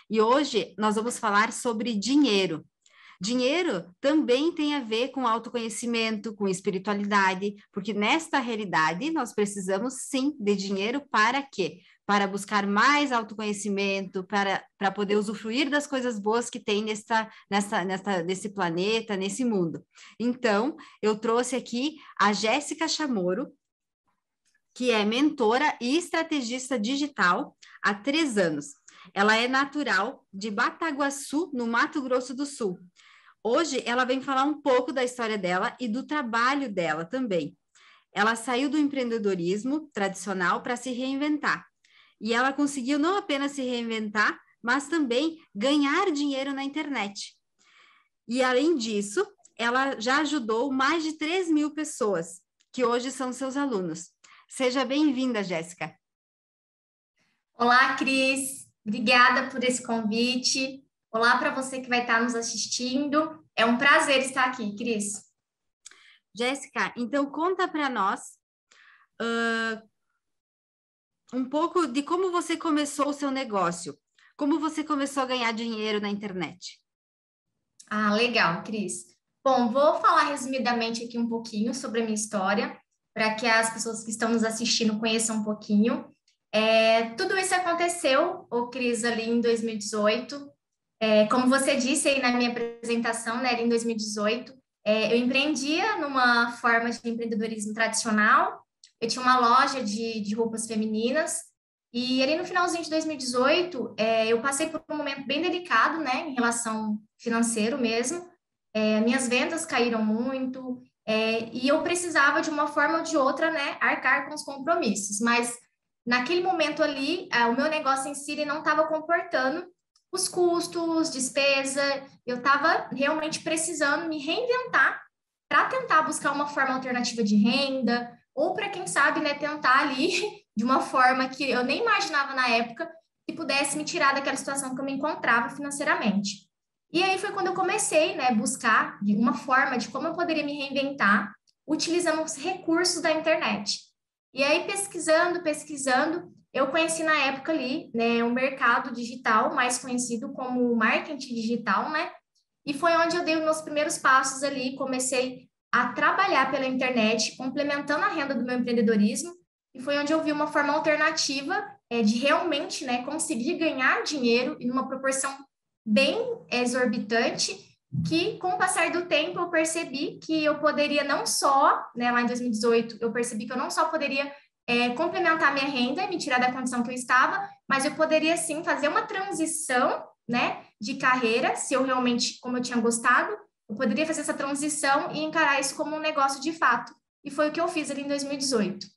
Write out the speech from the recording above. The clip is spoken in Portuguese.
E hoje nós vamos falar sobre dinheiro. Dinheiro também tem a ver com autoconhecimento, com espiritualidade, porque nesta realidade nós precisamos sim de dinheiro para quê? Para buscar mais autoconhecimento, para poder usufruir das coisas boas que tem nesse planeta, nesse mundo. Então, eu trouxe aqui a Jéssica Chamorro, que é mentora e estrategista digital há 3 anos. Ela é natural de Bataguaçu, no Mato Grosso do Sul. Hoje ela vem falar um pouco da história dela e do trabalho dela também. Ela saiu do empreendedorismo tradicional para se reinventar. E ela conseguiu não apenas se reinventar, mas também ganhar dinheiro na internet. E além disso, ela já ajudou mais de 3.000 pessoas, que hoje são seus alunos. Seja bem-vinda, Jéssica. Olá, Cris. Obrigada por esse convite. Olá para você que vai estar nos assistindo. É um prazer estar aqui, Cris. Jéssica, então conta para nós um pouco de como você começou o seu negócio, como você começou a ganhar dinheiro na internet. Ah, legal, Cris. Bom, vou falar resumidamente aqui um pouquinho sobre a minha história, para que as pessoas que estão nos assistindo conheçam um pouquinho. Tudo isso aconteceu, Cris, ali em 2018. Como você disse aí na minha apresentação, né, ali em 2018, eu empreendia numa forma de empreendedorismo tradicional. Eu tinha uma loja de roupas femininas e ali no finalzinho de 2018, eu passei por um momento bem delicado, né, em relação financeiro mesmo. Minhas vendas caíram muito, e eu precisava de uma forma ou de outra, né, arcar com os compromissos. Mas naquele momento ali, o meu negócio em si ele não estava comportando os custos, despesa. Eu estava realmente precisando me reinventar para tentar buscar uma forma alternativa de renda, ou para, quem sabe, né, tentar ali de uma forma que eu nem imaginava na época que pudesse me tirar daquela situação que eu me encontrava financeiramente. E aí foi quando eu comecei, né, buscar uma forma de como eu poderia me reinventar utilizando os recursos da internet. E aí, pesquisando, eu conheci na época ali, né, o mercado digital, mais conhecido como marketing digital, né? E foi onde eu dei os meus primeiros passos ali, comecei a trabalhar pela internet, complementando a renda do meu empreendedorismo, e foi onde eu vi uma forma alternativa de realmente, né, conseguir ganhar dinheiro em uma proporção bem exorbitante, que com o passar do tempo eu percebi que eu poderia não só, né, lá em 2018, eu percebi que eu não só poderia complementar minha renda e me tirar da condição que eu estava, mas eu poderia sim fazer uma transição, né, de carreira, se eu realmente, como eu tinha gostado, eu poderia fazer essa transição e encarar isso como um negócio de fato. E foi o que eu fiz ali em 2018.